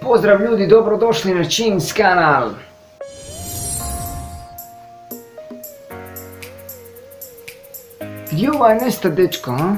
Pozdrav ljudi, dobrodošli na Chim's kanal. Gdje ovaj nesta dečko, a?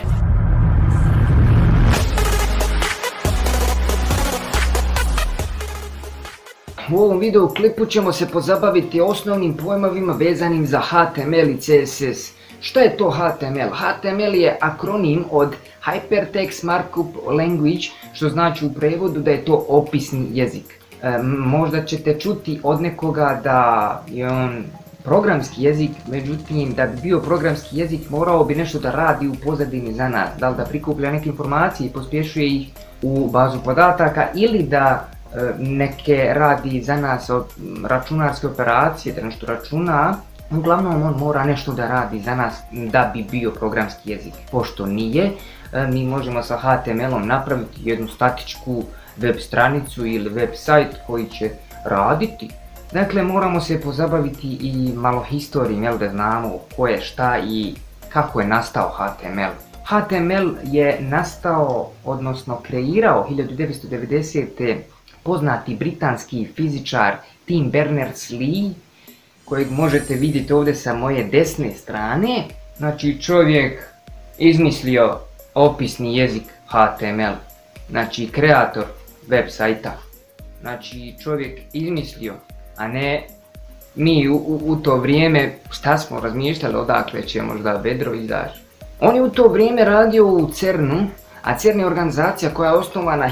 U ovom video klipu ćemo se pozabaviti osnovnim pojmovima vezanim za HTML i CSS. Šta je to HTML? HTML je akronim od Hypertext Markup Language, što znači u prevodu da je to opisni jezik. Možda ćete čuti od nekoga da je on programski jezik, međutim da bi bio programski jezik morao bi nešto da radi u pozadini za nas. Da li da prikuplja neke informacije i pospješuje ih u bazu podataka ili da neke radi za nas od računarske operacije, da nešto računa. Uglavnom on mora nešto da radi za nas da bi bio programski jezik. Pošto nije, mi možemo sa HTML-om napraviti jednu statičku web stranicu ili web sajt koji će raditi. Dakle, moramo se pozabaviti i malo historijom, da znamo ko je šta i kako je nastao HTML. HTML je nastao, odnosno kreirao 1990. poznati britanski fizičar Tim Berners-Lee, kojeg možete vidjeti ovdje sa moje desne strane. Znači čovjek izmislio opisni jezik HTML, znači kreator web sajta. Znači čovjek izmislio, a ne mi u to vrijeme šta smo razmišljali odakle će možda vedro izaći. On je u to vrijeme radio u CERN-u, a CERN je organizacija koja je osnovana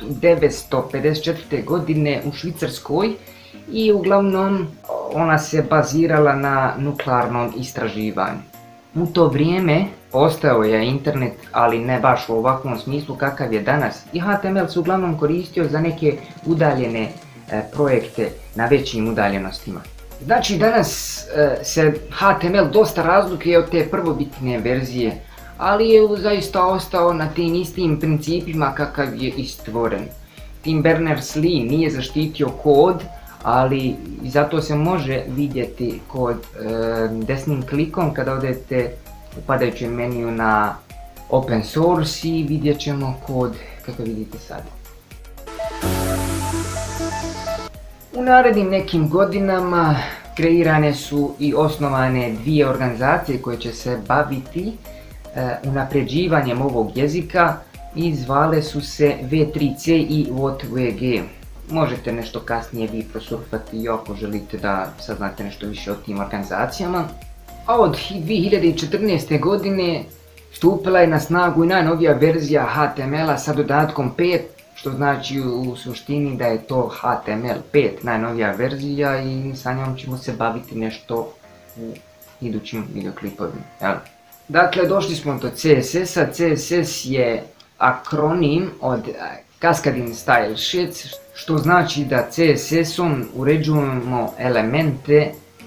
1954. godine u Švicarskoj i uglavnom ona se bazirala na nuklearnom istraživanju. U to vrijeme postojao je internet, ali ne baš u ovakvom smislu kakav je danas, i HTML se uglavnom koristio za neke udaljene projekte na većim udaljenostima. Znači danas se HTML dosta razlikuje od te prvobitne verzije, ali je zaista ostao na tim istim principima kakav je i stvoren. Tim Berners-Lee nije zaštitio kod, ali zato se može vidjeti kod desnim klikom kada odete u padajućem meniju na Open Source i vidjet ćemo kod kako vidite sad. U narednim nekim godinama kreirane su i osnovane dvije organizacije koje će se baviti unapređivanjem ovog jezika i zvale su se V3C i WOTWG. Možete nešto kasnije vi prosurfati ako želite da saznate nešto više o tim organizacijama. A od 2014. godine stupila je na snagu i najnovija verzija HTML-a sa dodatkom 5, što znači u suštini da je to HTML5 najnovija verzija i sa njom ćemo se baviti nešto u idućim videoklipovima. Dakle, došli smo do CSS-a. CSS je akronim od Cascading Style Sheets, što znači da CSS-om uređujemo elemente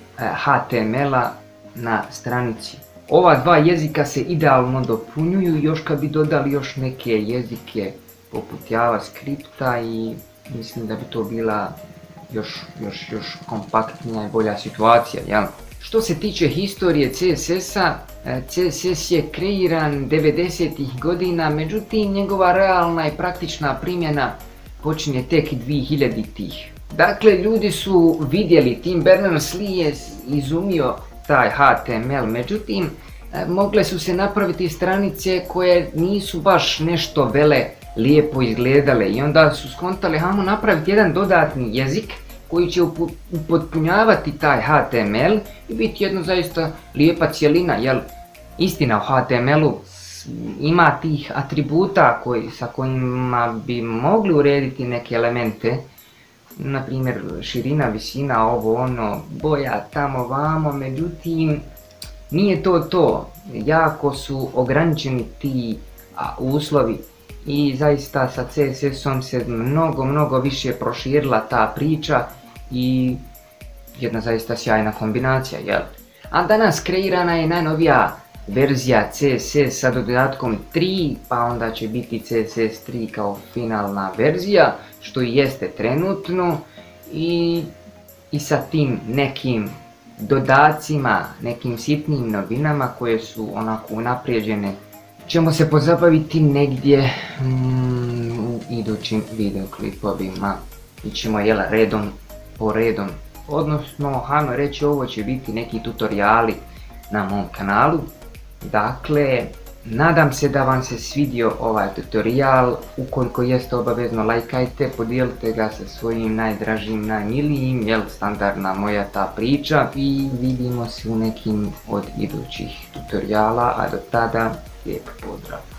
HTML-a na stranici. Ova dva jezika se idealno dopunjuju, još kad bi dodali još neke jezike poput JavaScripta i mislim da bi to bila još kompaktnija i bolja situacija, jel? Što se tiče historije CSS-a, CSS je kreiran 90-ih godina, međutim njegova realna i praktična primjena počinje tek 2000-ih. Dakle, ljudi su vidjeli, Tim Berners-Lee je izumio taj HTML, međutim mogle su se napraviti stranice koje nisu baš nešto lijepo izgledale i onda su skontali hajmo napraviti jedan dodatni jezik koji će upotpunjavati taj HTML i biti jedna zaista lijepa cjelina, jer istina u HTML-u ima tih atributa sa kojima bi mogli urediti neke elemente, na primjer širina, visina, ovo ono, boja tamo vamo, međutim nije to, jako su ograničeni ti uslovi i zaista sa CSS-om se mnogo više proširila ta priča i jedna zaista sjajna kombinacija, jel? A danas kreirana je najnovija verzija CSS sa dodatkom 3, pa onda će biti CSS 3 kao finalna verzija, što i jeste trenutno, i sa tim nekim dodacima, nekim sitnim novinama koje su onako unaprijeđene ćemo se pozabaviti negdje u idućim videoklipovima. Ićemo redom po redom, odnosno hajmo reći ovo će biti neki tutoriali na mom kanalu. Dakle, nadam se da vam se svidio ovaj tutorial. Ukoliko jeste, obavezno lajkajte, podijelite ga sa svojim najdražim, najmilijim, standardna moja ta priča, i vidimo se u nekim od idućih tutoriala, a do tada lijep pozdrav.